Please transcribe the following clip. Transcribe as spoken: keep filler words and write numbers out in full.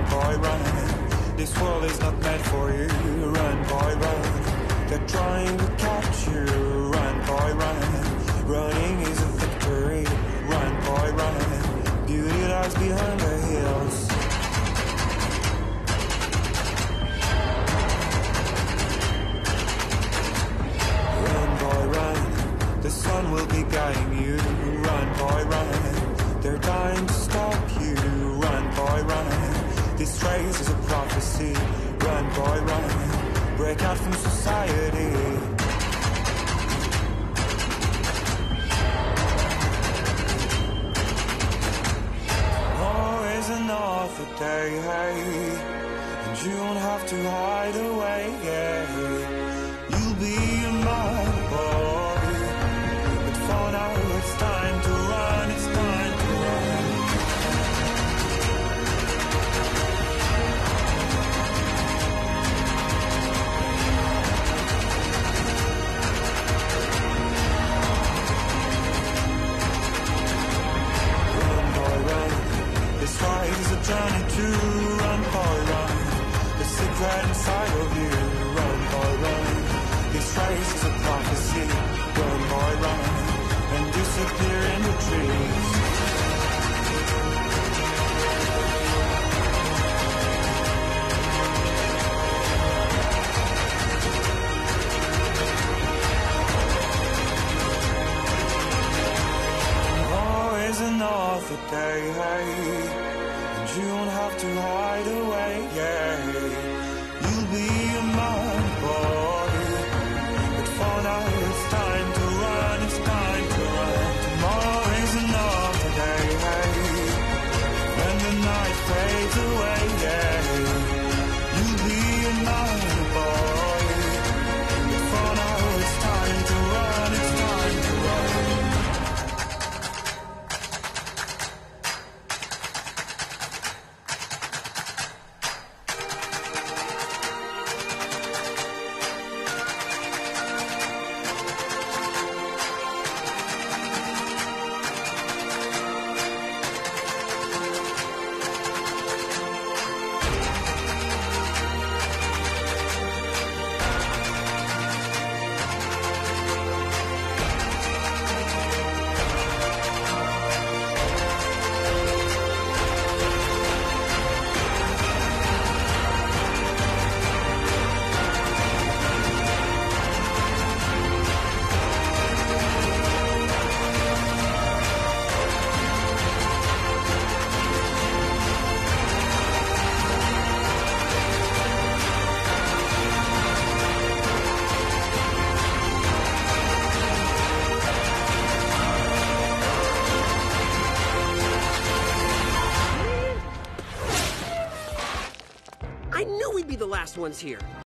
boy, run. This world is not meant for you. Run, boy, run. They're trying to catch you. Run, boy, run. Running is a victory. Run, boy, run. Beauty lies behind the hills. Run, boy, run. The sun will be guiding you. Run, boy, run. They're dying to stop you. Run, boy, run. This race is a prophecy. Run, boy, run. Break out from society. Always another day, hey, and you don't have to hide away, yeah. You'll be a mother boy, but for now it's time to run, it's time to run. Run, boy, run. This fight is a journey to run, boy, run. The secret inside of you. Run, boy, run. This race is a prophecy. Run, boy, run. And disappear in the trees. Always another day, hey, and you don't have to hide away, yeah. You'll be a man, boy, but for now it's time to run, it's time to run. Tomorrow is another day, hey, when the night fades away, yeah. You'll be a man, boy, but for now it's time to run, it's time to run. I knew we'd be the last ones here.